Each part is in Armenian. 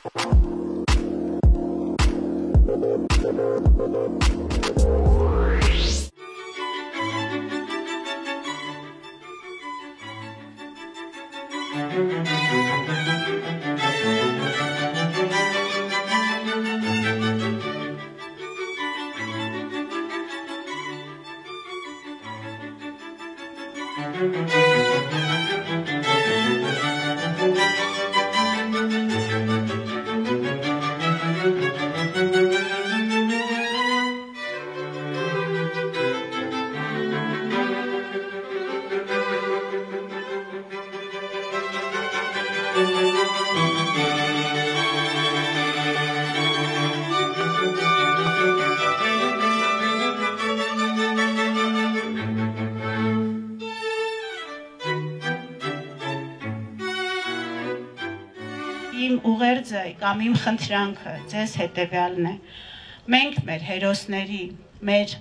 Իմ ուղերձը կամ իմ խնդրանքը ձեզ հետևյալն է։ Մենք մեր հերոսների, մեր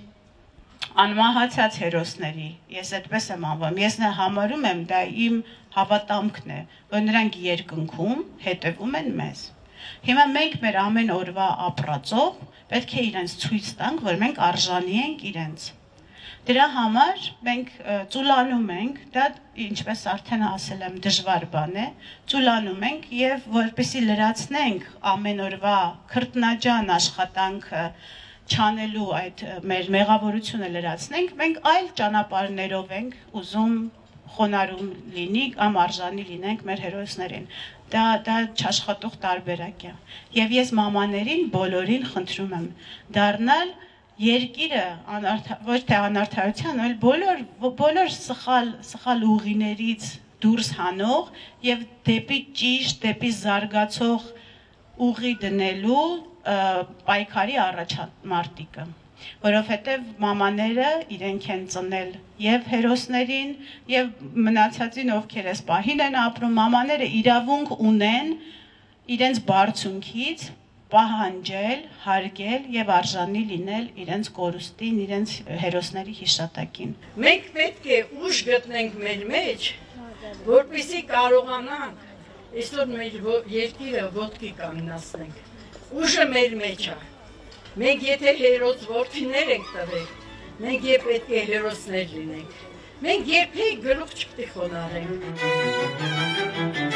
անմահացած հերոսների, ես այդպես եմ անվանում, ես համարում եմ դա իմ հավատամքն է, որ նրանք երկնքում հետևում են մեզ։ Հիմա մենք մեր ամեն օրվա ապրածով պետք է իրենց ցույց տանք, որ մենք արժանի ենք իրենց։ Դրա համար մենք ծուլանում ենք, դա ինչպես արդեն ասել եմ դժվար բան է, ծուլանում ենք եւ որպեսզի լրացնենք ամեն օրվա քրտնաջան աշխատանքը չանելու այդ մեր մեղավորությունը լրացնենք, մենք այլ ճանապարհներով ենք ուզում խոնարհում լինի կամ արժանի լինենք մեր հերոսներին։ Դա չաշխատող տարբերակ է։ Եվ ես մամաներին բոլորին խնդրում եմ դառնալ երկիրը ոչ թե անարդարության, այլ բոլոր սխալ ուղիներից դուրս հանող եւ դեպի ճիշտ, դեպի զարգացող ուղի դնելու պայքարի առաջամարտիկը, որովհետեւ մամաները իրենք են ծնել եւ հերոսներին եւ մնացածին, ովքեր այս պահին են ապրում, մամաները իրավունք ունեն իրենց բարձունքից պահանջել, հարգել եւ արժանի լինել իրենց կորուստին, իրենց հերոսների հիշատակին։ Մենք պետք է ուժ գտնենք մեր մեջ, որպեսզի կարողանանք այսօր մեր երկիրը ոտքի կանգնացնենք։ Ուժը մեր մեջ է։ Մենք եթե հերոս որդիներ ենք տվել, մենք պետք է հերոսներ լինենք։ Մենք երբեք գլուխ չպետք է խոնարհենք։